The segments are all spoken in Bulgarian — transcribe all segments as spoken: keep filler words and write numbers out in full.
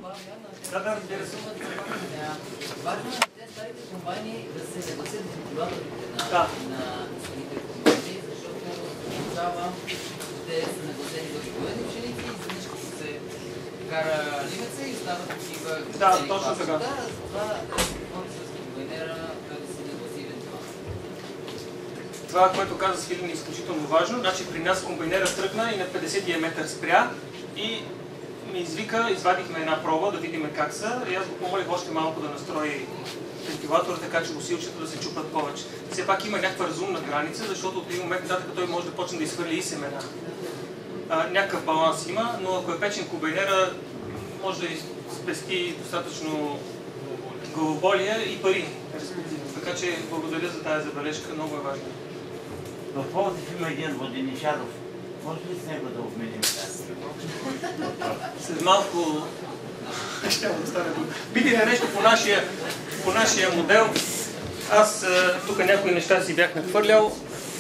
Да, да, разбира се. Важно е тези старите компании да се нагласят вентилаторите на самите компании, защото тогава те са нагласени за обикновени пшеници и изведнъж като се кара ливеца и остават такива цели. Да, точно така. Да, затова може с комбайнера да се нагласи вентилатор. Това, което каза Свилин, е изключително важно. Значи при нас комбайнера тръгна и на петдесет диаметър спря и ми извика, извадихме една проба да видим как са и аз го помолих още малко да настрои вентилатора, така че усилчета да се чупат повече. Все пак има някаква разумна граница, защото от един момент нататък той може да почне да изхвърли и семена. А, някакъв баланс има, но ако е печен комбайнера, може да спести достатъчно главоболие и пари, респективно. Така че благодаря за тази забележка, много е важно. В Пловдив има един воденичаров. Може ли с него да обменим тази? След малко ще да стане. Видите нещо по нашия, по нашия модел. Аз тук някои неща си бях нахвърлял.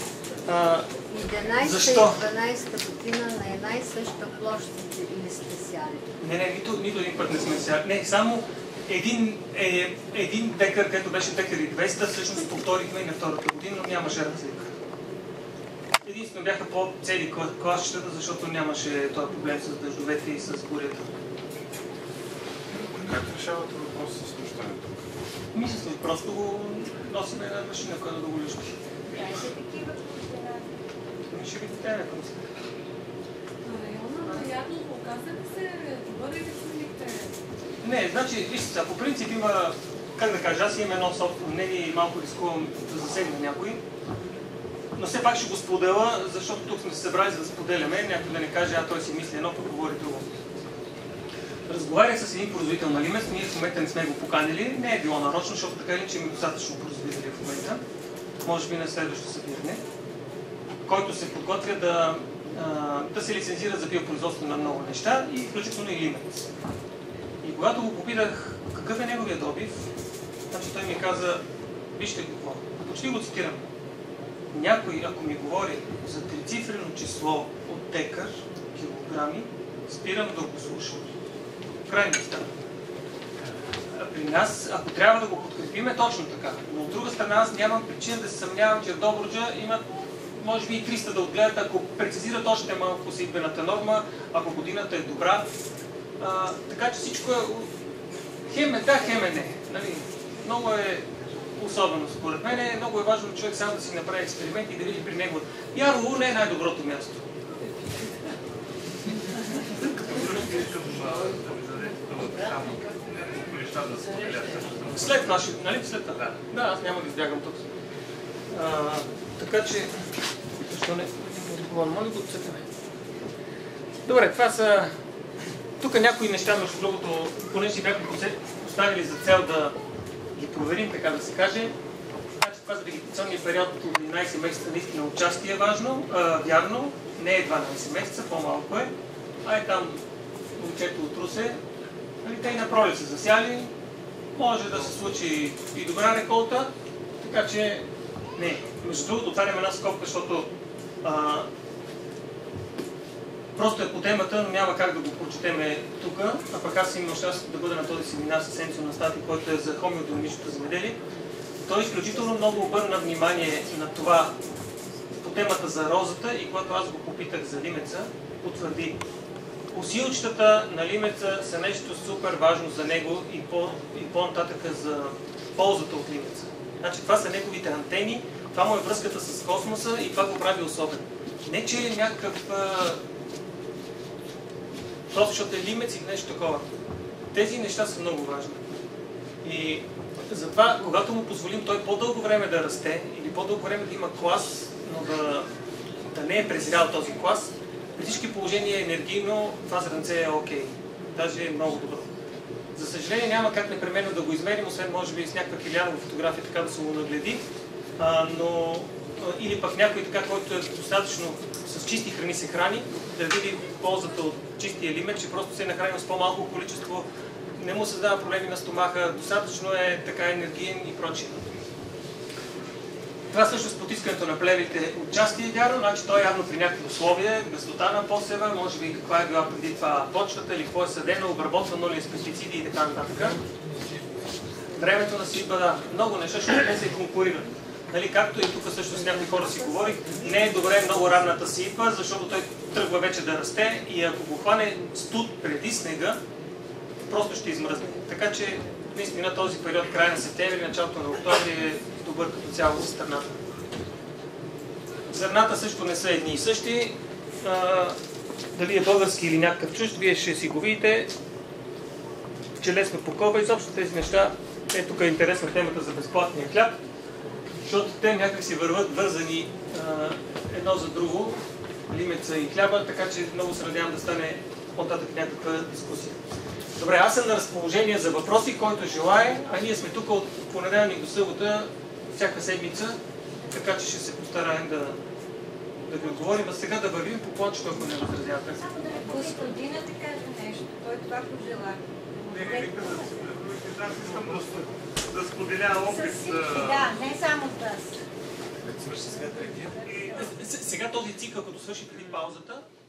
Защо? единадесета и дванадесета година на една и съща площ или сте сяли? Не, не, нито, нито един път не сме сяли. Не, само един, е, един декар, където беше декар и двеста, всъщност повторихме и на втората година, но нямаше разлика. Единствено бяха по-цели класчетата, защото нямаше този проблем с дъждовете и с бурята. Как решавате въпроса с нощането? Мисля се, просто го носим една машина, която да го лъжи. Знаете такива контейнери? Ще ви тая към сега. На района на Ядово оказа ли се добър или сменихте? Не, значи, вижте, по принцип има, как да кажа, аз имам едно собствено мнение и малко рискувам да засегна някой. Но все пак ще го споделя, защото тук сме се събрали за да споделяме, някой да не каже, а той си мисли едно, пък говори друго. Разговарях с един производител на лимец, ние в момента не сме го поканили, не е било нарочно, защото така или че има достатъчно производители в момента, може би на следващото събиране, който се подготвя да, да се лицензира за биопроизводство на много неща и включително и лимец. И когато го попитах какъв е неговия добив, значи той ми каза, вижте какво, почти го цитирам. Някой, ако ми говори за трицифрено число от декар, килограми, спирам да го слушам. Крайно става. При нас, ако трябва да го подкрепим, е точно така. Но от друга страна, аз нямам причина да се съмнявам, че в Добруджа имат може би и триста да отгледат, ако прецизират още малко сеитбената норма, ако годината е добра. А, така че всичко е... Хем е да, хем е не. Нали? Много е... Особено според мен е много е важно човек сам да си направи експеримент и да види при него. Ярлово не е най-доброто място. След наши, нали? След това. Да, аз няма да избягам тук. А, така че, защо не? Може да го отсетаме. Добре, това са... Тук някои неща, между другото, понеже си бяхме поставили за цел да ги проверим, така да се каже. Значи това за вегетационния период от единадесет месеца наистина участие е важно, а, вярно, не е дванадесет месеца, по-малко е. А е там момчето от Русе, нали, те и на пролет са засяли, може да се случи и добра реколта, така че не. Между другото, отварям една скобка, защото а, просто е по темата, но няма как да го прочетеме тук, а пък аз имам щастие да бъда на този семинар с Енцио Настати, който е за хомеодинамичното земеделие. Той изключително много обърна внимание на това по темата за розата и когато аз го попитах за лимеца, потвърди. Усилчетата на лимеца са нещо супер важно за него и, по, и по-нататък за ползата от лимеца. Значи това са неговите антени, това му е връзката с космоса и това го прави особен. Не, че е някакъв... Просто защото е лимец или нещо такова. Тези неща са много важни. И затова, когато му позволим той по-дълго време да расте или по-дълго време да има клас, но да, да не е презрял този клас, при всички положения енергийно това зранце е окей. Даже е много добро. За съжаление няма как непременно да го измерим, освен може би с някаква килианова фотография така да се му нагледи, а, но или пък някой така, който е достатъчно с чисти храни се храни, да види ползата от чистия лимет, че просто се е нахранил с по-малко количество, не му създава проблеми на стомаха, достатъчно е така енергиен и прочие. Това също с потискането на плевите участие е вярно, значи той явно при някакви условия, гъстота на посева, може би каква е била преди това почвата или какво е съдено, обработвано ли е с пестициди и така нататък. Времето на сеитба, да, много неща, защото те се конкурират. Нали, както и тук също с някои хора си говорих, не е добре много ранната сеитба, защото той тръгва вече да расте и ако го хване студ преди снега, просто ще измръзне. Така че наистина този период, края на септември, началото на октомври е добър като цяло за страната. Зърната също не са едни и същи. А, дали е български или някакъв чужд, вие ще си го видите, че лесно покова. Изобщо тези неща, е тук е интересна темата за безплатния хляб, защото те някак си върват вързани а, едно за друго, лимеца и хляба, така че много се надявам да стане по-нататък някаква дискусия. Добре, аз съм на разположение за въпроси, който желае, а ние сме тук от понеделник до събота, всяка седмица, така че ще се постараем да, да ви отговорим. А сега да вървим по плочето, ако не възразявате. Само да господина да каже нещо, той това пожела. Не, не, нека да аз искам да, да споделя опит. С всички, да, не само с вас. Сега този цикъл, като свърши преди паузата,